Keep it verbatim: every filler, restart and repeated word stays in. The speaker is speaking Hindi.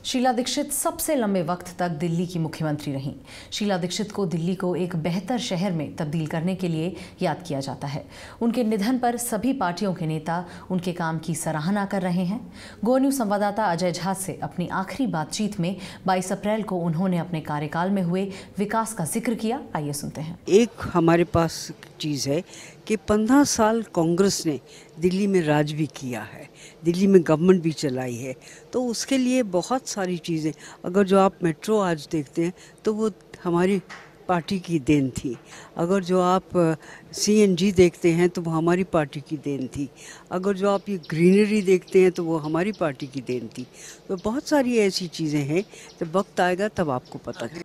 शीला दीक्षित सबसे लंबे वक्त तक दिल्ली की मुख्यमंत्री रहीं। शीला दीक्षित को दिल्ली को एक बेहतर शहर में तब्दील करने के लिए याद किया जाता है। उनके निधन पर सभी पार्टियों के नेता उनके काम की सराहना कर रहे हैं। गो न्यूज संवाददाता अजय झा से अपनी आखिरी बातचीत में बाईस अप्रैल को उन्होंने अपने कार्यकाल में हुए विकास का जिक्र किया। आइए सुनते हैं। एक हमारे पास चीज़ है कि पंद्रह साल कांग्रेस ने दिल्ली में राज भी किया है, दिल्ली में गवर्नमेंट भी चलाई है, तो उसके लिए बहुत सारी चीज़ें, अगर जो आप मेट्रो आज देखते हैं तो वो हमारी पार्टी की देन थी। अगर जो आप सी एन जी देखते हैं तो वो हमारी पार्टी की देन थी। अगर जो आप ये ग्रीनरी देखते हैं तो वो हमारी पार्टी की देन थी। तो बहुत सारी ऐसी चीज़ें हैं, जब वक्त आएगा तब आपको पता चलेगा।